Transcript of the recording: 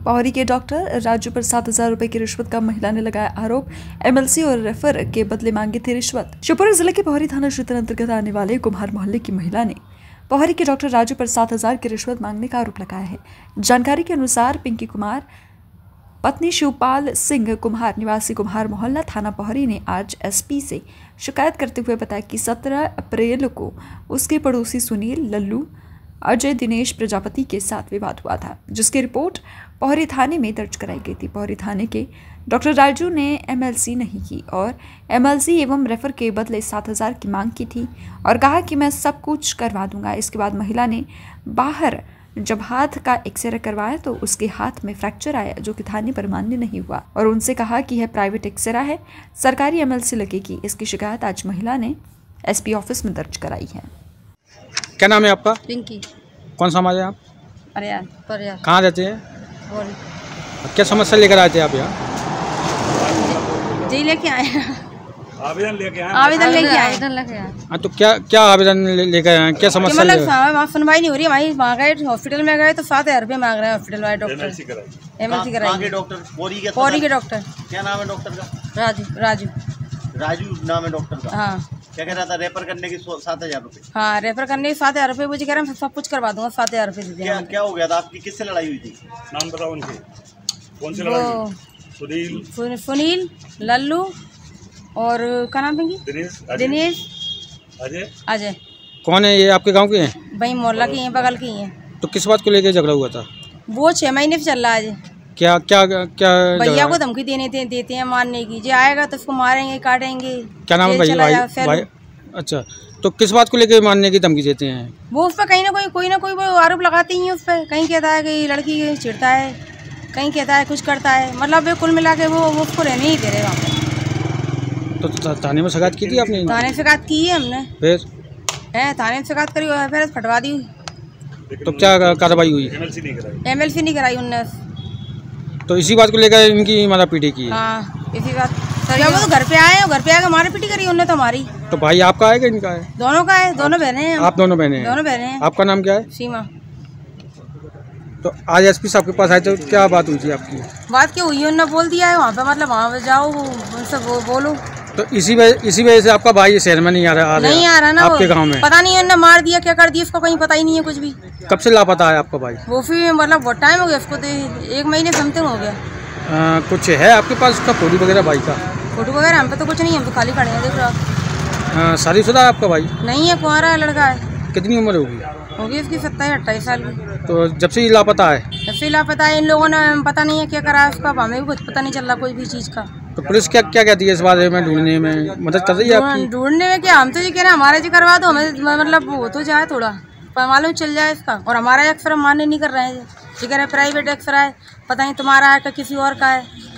पौरी के डॉक्टर राजू पर 7,000 रुपए की रिश्वत का महिला ने लगाया आरोप। एमएलसी और रेफर के बदले मांगी थी रिश्वत। शिवपुरी जिले के पौरी थाना क्षेत्र अंतर्गत आने वाले कुम्हार मोहल्ले की महिला ने पौरी के डॉक्टर राजू पर 7,000 की रिश्वत मांगने का आरोप लगाया है। जानकारी के अनुसार पिंकी कुमार पत्नी शिवपाल सिंह कुम्हार निवासी कुम्हार मोहल्ला थाना पौरी ने आज एसपी से शिकायत करते हुए बताया कि 17 अप्रैल को उसके पड़ोसी सुनील, लल्लू, अजय, दिनेश प्रजापति के साथ विवाद हुआ था, जिसकी रिपोर्ट पौरी थाने में दर्ज कराई गई थी। पौरी थाने के डॉक्टर राजू ने एमएलसी नहीं की और एमएलसी एवं रेफर के बदले 7,000 की मांग की थी और कहा कि मैं सब कुछ करवा दूंगा। इसके बाद महिला ने बाहर जब हाथ का एक्सरे करवाया तो उसके हाथ में फ्रैक्चर आया, जो कि थाने पर मान्य नहीं हुआ और उनसे कहा कि यह प्राइवेट एक्सरा है, सरकारी एमएलसी लगेगी। इसकी शिकायत आज महिला ने एसपी ऑफिस में दर्ज कराई है। क्या नाम है आपका? पिंकी। कौन समाज है आप? परियार। कहाँ रहते हैं? क्या समस्या लेकर आए थे आप यहाँ? जी लेके आए आवेदन लेके आए। हाँ, तो क्या आवेदन लेकर आए हैं? क्या समस्या? मतलब सुनवाई नहीं हो रही है। वहीं वहाँ गए हॉस्पिटल में गए तो 7,000 रुपये मांग रहे हैं हॉस्पिटल वाले डॉक्टर। एमएलसी कराई। डॉक्टर पौरी के डॉक्टर। क्या नाम है डॉक्टर का? राजू नाम है डॉक्टर का। हाँ। क्या कह रहा था? रेफर करने की 7,000 रुपये। हाँ, रेफर करने के 7,000 रुपये। मुझे कह रहे हैं सब कुछ करवा दूंगा, 7,000 रुपये दे देंगे। क्या हो गया था? आपकी किससे लड़ाई हुई थी? नाम बताओ उनके। कौन सी लड़ाई हुई? सुनील, लल्लू और क्या नाम है? दिनेश, अजय। कौन है ये? आपके गांव के हैं? भाई मोहल्ला की हैं, बगल की हैं। तो किस बात को लेकर झगड़ा हुआ था? वो 6 महीने से चल रहा है। क्या क्या क्या भैया को धमकी देते हैं मारने की। जो आएगा तो उसको मारेंगे, काटेंगे। क्या नाम है भाई? अच्छा, तो किस बात को लेकर मारने की धमकी देते हैं? वो उस पर कहीं ना कोई वो आरोप लगाते ही हैं उस पर। कहीं कहता है कि लड़की चिढ़ता है, कहीं कहता है कुछ करता है। मतलब वे कुल मिला के वो उसको रहने ही दे रहे वहाँ पे। तो थाने में शिकायत की थी आपने? थाने में शिकायत की है हमने। फिर थाने में शिकायत करी, फिर फटवा दी। तो क्या कार्रवाई हुई? एमएलसी नहीं कराई उनने। तो इसी बात को लेकर इनकी मारा पीटी की? हाँ, इसी बात। वो तो घर पे आके मारा पीटी करी उनने तो हमारी। तो भाई आपका है कि इनका है? दोनों का है, दोनों बहने हैं। आप दोनों बहने हैं? दोनों बहने हैं। आपका नाम क्या है? सीमा। तो आज एसपी साहब के पास आए तो क्या बात हुई थी आपकी? बात क्या हुई? उन्होंने बोल दिया है वहाँ पे, मतलब वहाँ पे जाओ उनसे बोलो। तो इसी वजह से आपका भाई शहर में नहीं आ रहा ना आपके गांव में? पता नहीं उन्होंने मार दिया, क्या कर दिया उसको कहीं पता ही नहीं है कुछ भी। कब से लापता है आपका भाई? वो फिर मतलब बहुत टाइम हो गया उसको, तो 1 महीने समथिंग हो गया। कुछ है आपके पास उसका फोटो वगैरह भाई का? फोटो वगैरह हम पे तो कुछ नहीं, हम तो खाली खड़े हैं, देख रहे हो। शादीशुदा है आपका भाई? नहीं है, कुंवारा है, लड़का है। कितनी उम्र होगी उसकी? 27-28 साल की। तो जब से ये लापता है? जब से लापता है। इन लोगों ने पता नहीं है क्या करा है उसका, हमें भी कुछ पता नहीं चल रहा कोई भी चीज़ का। तो पुलिस क्या कहती है इस बारे में? ढूंढने में मदद कर रही है आपकी? ढूंढने में क्या, हम तो ये कह रहे हैं हमारे जी करवा दो, हमें मतलब वो तो जाए थोड़ा मालूम चल जाए इसका। और हमारा एक्सरा मान्य नहीं कर रहे हैं, ये कह रहे प्राइवेट एक्सरा है, पता नहीं तुम्हारा है क्या किसी और का है।